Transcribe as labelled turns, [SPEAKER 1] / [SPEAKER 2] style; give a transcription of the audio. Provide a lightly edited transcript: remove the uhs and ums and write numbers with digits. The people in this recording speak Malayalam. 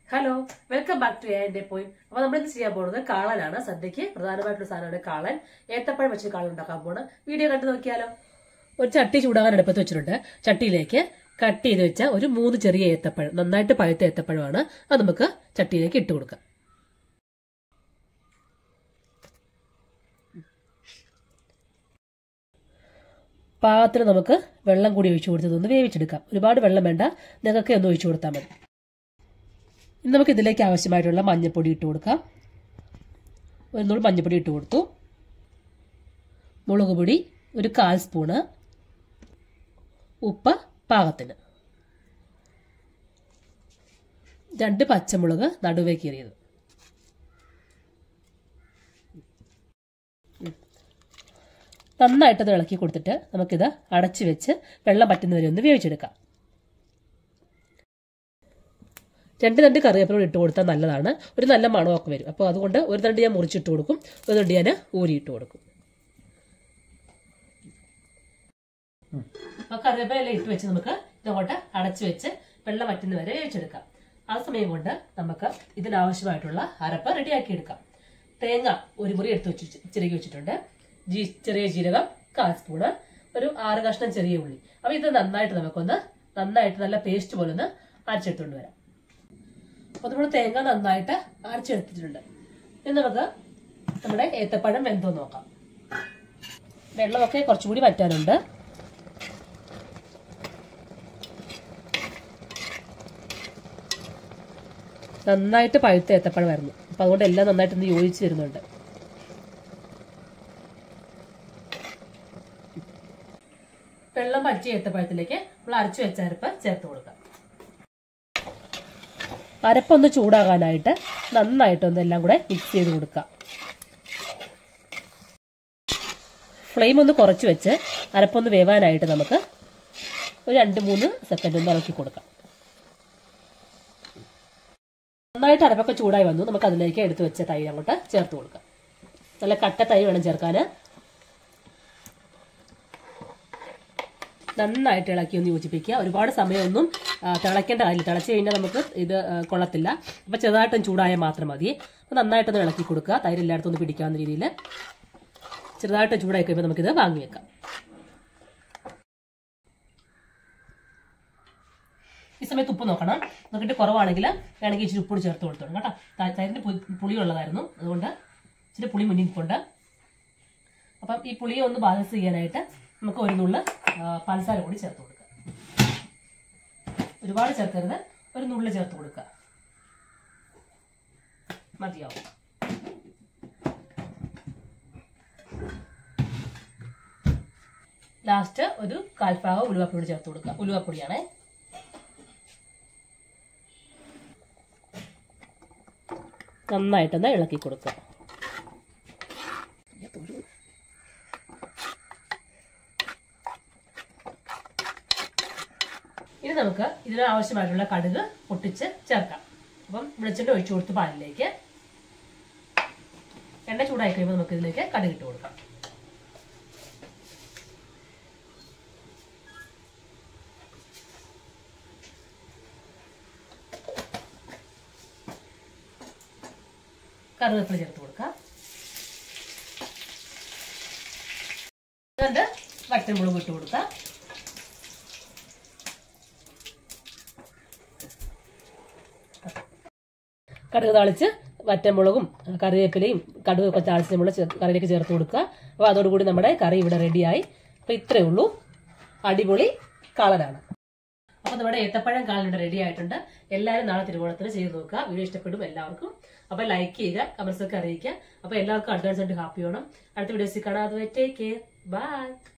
[SPEAKER 1] ഹലോ, വെൽക്കം ബാക്ക് ടു എന്റെ പോയിന്റ്. അപ്പൊ നമ്മൾ ഇന്ന് ചെയ്യാൻ പോകുന്നത് കാളനാണ്. സദ്യക്ക് പ്രധാനമായിട്ടുള്ള സാധനമാണ് കാളൻ. ഏത്തപ്പഴം വെച്ച് കാളൻ ഉണ്ടാക്കാൻ പോണ്. വീഡിയോ കണ്ടു നോക്കിയാലോ. ഒരു ചട്ടി ചൂടാകാൻ അടുപ്പത്ത് വെച്ചിട്ടുണ്ട്. ചട്ടിയിലേക്ക് കട്ട് ചെയ്ത് വെച്ച ഒരു 3 ചെറിയ ഏത്തപ്പഴം, നന്നായിട്ട് പഴുത്ത ഏത്തപ്പഴമാണ്. അത് നമുക്ക് ചട്ടിയിലേക്ക് ഇട്ട് കൊടുക്കാം. പാകത്തിന് നമുക്ക് വെള്ളം കൂടി ഒഴിച്ചു കൊടുത്തതൊന്ന് വേവിച്ചെടുക്കാം. ഒരുപാട് വെള്ളം വേണ്ട, നിങ്ങൾക്കൊക്കെ ഒന്ന് ഒഴിച്ചു കൊടുത്താൽ മതി. നമുക്ക് ഇതിലേക്ക് ആവശ്യമായിട്ടുള്ള മഞ്ഞൾപ്പൊടി ഇട്ട് കൊടുക്കാം. ഒരു നുള്ളു മഞ്ഞൾപ്പൊടി ഇട്ട് കൊടുത്തു. മുളക് പൊടി ഒരു 1/4 സ്പൂണ്, ഉപ്പ് പാകത്തിന്, 2 പച്ചമുളക് നടുവേ കീറിയത്. നന്നായിട്ടത് ഇളക്കി കൊടുത്തിട്ട് നമുക്കിത് അടച്ചു വെച്ച് വെള്ളം പറ്റുന്നവരെ ഒന്ന് വേവിച്ചെടുക്കാം. 2 തണ്ട് കറിവേപ്പില ഇട്ട് കൊടുത്താൽ നല്ലതാണ്. ഒരു നല്ല മണമൊക്കെ വരും. അപ്പോൾ അതുകൊണ്ട് ഒരു തണ്ട് ഞാൻ മുറിച്ചിട്ട് കൊടുക്കും, ഒരു തണ്ട് ഞാൻ ഊരിയിട്ട് കൊടുക്കും. അപ്പോൾ കറിവേപ്പില എല്ലാം ഇട്ട് വെച്ച് നമുക്ക് ഇതങ്ങോട്ട് അടച്ചു വെച്ച് വെള്ളം വറ്റുന്നവരെ വേവിച്ചെടുക്കാം. ആ സമയം കൊണ്ട് നമുക്ക് ഇതിനാവശ്യമായിട്ടുള്ള അരപ്പ് റെഡിയാക്കി എടുക്കാം. തേങ്ങ ഒരു മുറി എടുത്ത് വെച്ച് ചിരകി വെച്ചിട്ടുണ്ട്. ചെറിയ ജീരകം 1/4 സ്പൂണ്, ഒരു 6 കഷ്ണം ചെറിയ ഉള്ളി. അപ്പോൾ ഇത് നന്നായിട്ട് നല്ല പേസ്റ്റ് പോലെ ഒന്ന് അരച്ചെടുത്തുകൊണ്ട് വരാം. അപ്പോൾ നമ്മൾ തേങ്ങ നന്നായിട്ട് അരച്ചെടുത്തിട്ടുണ്ട്. ഇനി നമുക്ക് നമ്മുടെ ഏത്തപ്പഴം വെന്തോ നോക്കാം. വെള്ളമൊക്കെ കുറച്ചുകൂടി വറ്റാനുണ്ട്. നന്നായിട്ട് പഴുത്ത ഏത്തപ്പഴം വരുന്നു. അപ്പം അതുകൊണ്ട് എല്ലാം നന്നായിട്ട് ഒന്ന് യോജിച്ച് വരുന്നുണ്ട്. വെള്ളം പറ്റിയ ഏത്തപ്പഴത്തിലേക്ക് നമ്മൾ അരച്ചു വെച്ച അരപ്പ് ചേർത്ത് കൊടുക്കാം. അരപ്പൊന്ന് ചൂടാകാനായിട്ട് നന്നായിട്ടൊന്ന് എല്ലാം കൂടെ മിക്സ് ചെയ്ത് കൊടുക്കാം. ഫ്ലെയിം ഒന്ന് കുറച്ച് വെച്ച് അരപ്പൊന്ന് വേവാനായിട്ട് നമുക്ക് ഒരു 2-3 സെക്കൻഡ് ഒന്ന് ഇളക്കി കൊടുക്കാം. നന്നായിട്ട് അരപ്പൊക്കെ ചൂടായി വന്നു. നമുക്ക് അതിലേക്ക് എടുത്തു വെച്ച തൈര് അങ്ങോട്ട് ചേർത്ത് കൊടുക്കാം. നല്ല കട്ട തൈര് വേണം ചേർക്കാൻ. നന്നായിട്ട് ഇളക്കി ഒന്ന് യോജിപ്പിക്കുക. ഒരുപാട് സമയമൊന്നും തിളയ്ക്കേണ്ട കാര്യമില്ല. തിളച്ച് കഴിഞ്ഞാൽ നമുക്ക് ഇത് കൊള്ളത്തില്ല. അപ്പം ചെറുതായിട്ടും ചൂടായാൽ മാത്രം മതി. അപ്പം നന്നായിട്ടൊന്ന് ഇളക്കി കൊടുക്കുക. തൈര് എല്ലായിടത്തും ഒന്ന് പിടിക്കാവുന്ന രീതിയിൽ ചെറുതായിട്ട് ചൂടായി കഴിയുമ്പോൾ നമുക്കിത് വാങ്ങി വെക്കാം. ഈ സമയത്ത് ഉപ്പ് നോക്കണം. നോക്കിയിട്ട് കുറവാണെങ്കിൽ വേണമെങ്കിൽ ഇച്ചിരി ഉപ്പ് ചേർത്ത് കൊടുത്തോളൂ കേട്ടോ. തൈരിന് പുളി ഉള്ളതായിരുന്നു, അതുകൊണ്ട് ഇച്ചിരി പുളി മുന്നിൽ നിൽപ്പുണ്ട്. അപ്പം ഈ പുളിയെ ഒന്ന് ബാലൻസ് ചെയ്യാനായിട്ട് നമുക്ക് ഒരു നുള്ള് പഞ്ചസാര കൂടി ചേർത്ത് കൊടുക്കുക. ഒരുപാട് ചേർക്കരുത്, ഒരു നുള്ള് ചേർത്ത് കൊടുക്കുക, മതിയാവും. ലാസ്റ്റ് ഒരു 1/4 ഭാഗം ഉലുവപ്പൊടി ചേർത്ത് കൊടുക്കുക. ഉലുവപ്പൊടിയാണേ. നന്നായിട്ടൊന്ന് ഇളക്കി കൊടുക്കുക. ഇനി നമുക്ക് ഇതിനാവശ്യമായിട്ടുള്ള കടുക് പൊട്ടിച്ച് ചേർക്കാം. അപ്പം വെളിച്ചെണ്ണ ഒഴിച്ചു കൊടുത്ത് പാലിലേക്ക് എണ്ണ ചൂടായി കഴിയുമ്പോൾ നമുക്ക് ഇതിലേക്ക് കടുക് ഇട്ട് കൊടുക്കാം. കറിവേപ്പില ചേർത്ത് കൊടുക്കാം. എന്നിട്ട് വറ്റൽമുളക് ഇട്ട് കൊടുക്കാം. കടുക് താളിച്ച് വറ്റൽമുളകും കറിവേപ്പിലയും കടുകൊക്കെ താളിച്ച് നമ്മൾ കറിയിലേക്ക് ചേർത്ത് കൊടുക്കുക. അപ്പോൾ അതോടുകൂടി നമ്മുടെ കറി ഇവിടെ റെഡിയായി. അപ്പോൾ ഇത്രയേ ഉള്ളൂ, അടിപൊളി കാളനാണ്. അപ്പോൾ നമ്മുടെ ഏത്തപ്പഴം കാളൻ റെഡി ആയിട്ടുണ്ട്. എല്ലാവരും നാളെ തിരുവോണത്തിന് ചെയ്ത് നോക്കുക. വീഡിയോ ഇഷ്ടപ്പെടും എല്ലാവർക്കും. അപ്പോൾ ലൈക്ക് ചെയ്യുക, കമന്റ്സ് ഒക്കെ അറിയിക്കുക. അപ്പോൾ എല്ലാവർക്കും അഡ്വാൻസ് ആയിട്ട് ഹാപ്പി ഓണം. അടുത്ത വീഡിയോസിൽ കാണാതെ ടേക്ക് കെയർ, ബൈ.